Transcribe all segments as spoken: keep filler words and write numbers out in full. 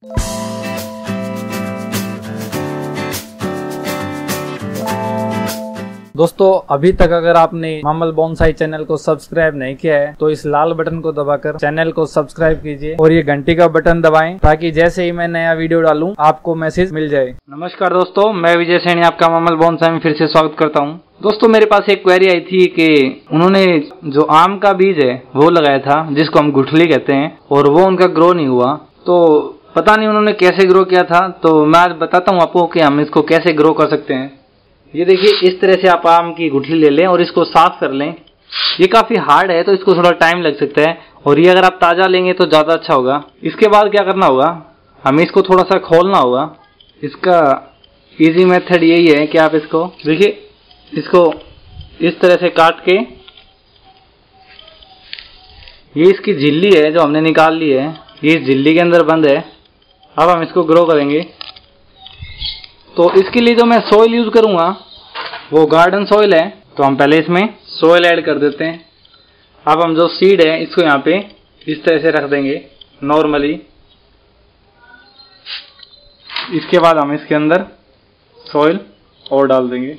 दोस्तों अभी तक अगर आपने मामल बोनसाई चैनल को सब्सक्राइब नहीं किया है तो इस लाल बटन को दबाकर चैनल को सब्सक्राइब कीजिए और ये घंटी का बटन दबाएं ताकि जैसे ही मैं नया वीडियो डालूं आपको मैसेज मिल जाए। नमस्कार दोस्तों, मैं विजय सैनी आपका मामल बोनसाई में फिर से स्वागत करता हूं। दोस्तों मेरे पास एक क्वेरी आई थी कि उन्होंने जो आम का बीज है वो लगाया था जिसको हम गुठली कहते हैं और वो उनका ग्रो नहीं हुआ, तो पता नहीं उन्होंने कैसे ग्रो किया था। तो मैं आज बताता हूँ आपको कि हम इसको कैसे ग्रो कर सकते हैं। ये देखिए, इस तरह से आप आम की गुठली ले लें और इसको साफ कर लें। ये काफी हार्ड है तो इसको थोड़ा टाइम लग सकता है और ये अगर आप ताजा लेंगे तो ज्यादा अच्छा होगा। इसके बाद क्या करना होगा, हमें इसको थोड़ा सा खोलना होगा। इसका इजी मेथड यही है कि आप इसको देखिए, इसको इस तरह से काट के, ये इसकी झिल्ली है जो हमने निकाल ली है, ये इस झिल्ली के अंदर बंद है। अब हम इसको ग्रो करेंगे। तो इसके लिए जो मैं सॉइल यूज करूंगा वो गार्डन सॉइल है, तो हम पहले इसमें सॉइल ऐड कर देते हैं। अब हम जो सीड है इसको यहाँ पे इस तरह से रख देंगे नॉर्मली। इसके बाद हम इसके अंदर सॉइल और डाल देंगे।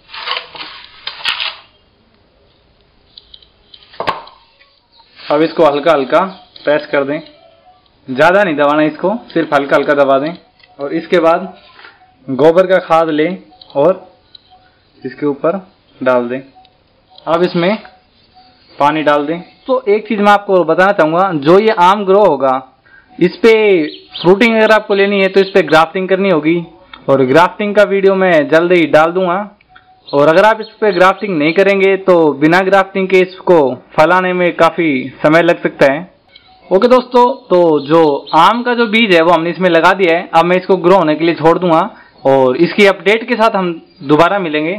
अब इसको हल्का हल्का प्रेस कर दें, ज़्यादा नहीं दबाना इसको, सिर्फ हल्का हल्का दबा दें। और इसके बाद गोबर का खाद लें और इसके ऊपर डाल दें। अब इसमें पानी डाल दें। तो एक चीज़ मैं आपको बताना चाहूँगा, जो ये आम ग्रो होगा इस पे फ्रूटिंग अगर आपको लेनी है तो इस पे ग्राफ्टिंग करनी होगी और ग्राफ्टिंग का वीडियो मैं जल्द ही डाल दूंगा। और अगर आप इस पे ग्राफ्टिंग नहीं करेंगे तो बिना ग्राफ्टिंग के इसको फलाने में काफ़ी समय लग सकता है। ओके दोस्तों, तो जो आम का जो बीज है वो हमने इसमें लगा दिया है। अब मैं इसको ग्रो होने के लिए छोड़ दूंगा और इसकी अपडेट के साथ हम दोबारा मिलेंगे।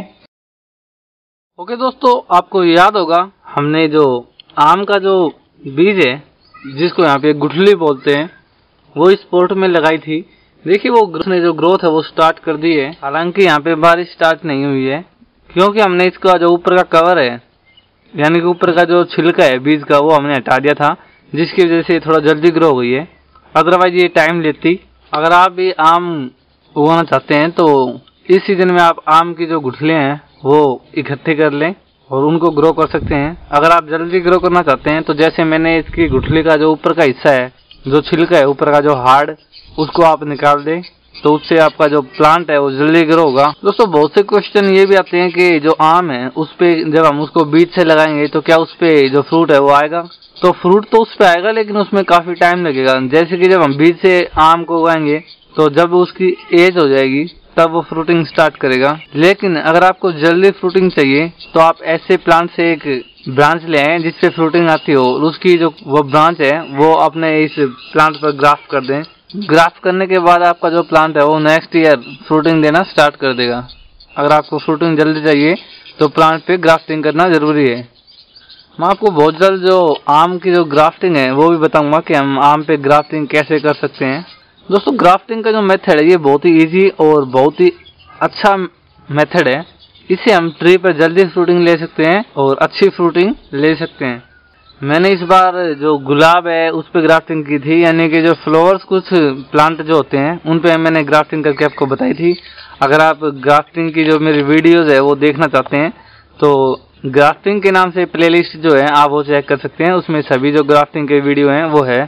ओके दोस्तों, आपको याद होगा हमने जो आम का जो बीज है जिसको यहाँ पे गुठली बोलते हैं वो इस पोर्ट में लगाई थी। देखिए वो उसने जो ग्रोथ है वो स्टार्ट कर दी है। हालांकि यहाँ पे बारिश स्टार्ट नहीं हुई है क्योंकि हमने इसका जो ऊपर का कवर है यानी कि ऊपर का जो छिलका है बीज का वो हमने हटा दिया था, जिसकी वजह से थोड़ा जल्दी ग्रो हो गई है। अदरवाइज ये टाइम लेती। अगर आप भी आम उगाना चाहते हैं तो इस सीजन में आप आम की जो गुठलियाँ हैं वो इकट्ठे कर लें और उनको ग्रो कर सकते हैं। अगर आप जल्दी ग्रो करना चाहते हैं तो जैसे मैंने इसकी गुठली का जो ऊपर का हिस्सा है, जो छिलका है ऊपर का जो हार्ड, उसको आप निकाल दें तो उससे आपका जो प्लांट है वो जल्दी ग्रो होगा। दोस्तों बहुत से क्वेश्चन ये भी आते हैं कि जो आम है उस पे जब हम उसको बीज से लगाएंगे तो क्या उस पे जो फ्रूट है वो आएगा। तो फ्रूट तो उस पे आएगा लेकिन उसमें काफी टाइम लगेगा। जैसे कि जब हम बीज से आम को उगाएंगे तो जब उसकी एज हो जाएगी तब वो फ्रूटिंग स्टार्ट करेगा। लेकिन अगर आपको जल्दी फ्रूटिंग चाहिए तो आप ऐसे प्लांट से एक ब्रांच ले आए जिससे फ्रूटिंग आती हो और उसकी जो वो ब्रांच है वो अपने इस प्लांट पर ग्राफ्ट कर दें। ग्राफ्ट करने के बाद आपका जो प्लांट है वो नेक्स्ट ईयर फ्रूटिंग देना स्टार्ट कर देगा। अगर आपको फ्रूटिंग जल्दी चाहिए तो प्लांट पे ग्राफ्टिंग करना जरूरी है। मैं आपको बहुत जल्द जो आम की जो ग्राफ्टिंग है वो भी बताऊंगा कि हम आम पे ग्राफ्टिंग कैसे कर सकते हैं। दोस्तों ग्राफ्टिंग का जो मेथड है ये बहुत ही इजी और बहुत ही अच्छा मेथड है। इससे हम ट्री पर जल्दी फ्रूटिंग ले सकते हैं और अच्छी फ्रूटिंग ले सकते हैं। मैंने इस बार जो गुलाब है उस पर ग्राफ्टिंग की थी, यानी कि जो फ्लावर्स कुछ प्लांट जो होते हैं उन पे मैंने ग्राफ्टिंग करके आपको बताई थी। अगर आप ग्राफ्टिंग की जो मेरी वीडियोज़ है वो देखना चाहते हैं तो ग्राफ्टिंग के नाम से प्लेलिस्ट जो है आप वो चेक कर सकते हैं, उसमें सभी जो ग्राफ्टिंग के वीडियो हैं वो है।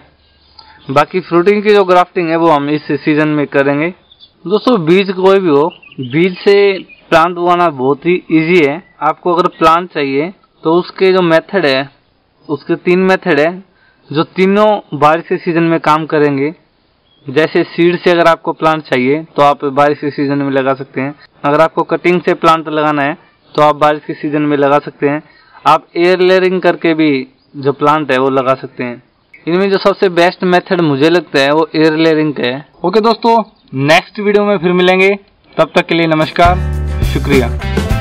बाकी फ्रूटिंग की जो ग्राफ्टिंग है वो हम इस सीजन में करेंगे। दोस्तों बीज कोई भी हो, बीज से प्लांट उगाना बहुत ही इजी है। आपको अगर प्लांट चाहिए तो उसके जो मेथड है उसके तीन मेथड है जो तीनों बारिश के सीजन में काम करेंगे। जैसे सीड से अगर आपको प्लांट चाहिए तो आप बारिश के सीजन में लगा सकते हैं। अगर आपको कटिंग से प्लांट लगाना है तो आप बारिश के सीजन में लगा सकते हैं। आप एयर लेयरिंग करके भी जो प्लांट है वो लगा सकते हैं। इनमें जो सबसे बेस्ट मेथड मुझे लगता है वो एयर लेयरिंग का है। ओके दोस्तों, नेक्स्ट वीडियो में फिर मिलेंगे, तब तक के लिए नमस्कार, शुक्रिया।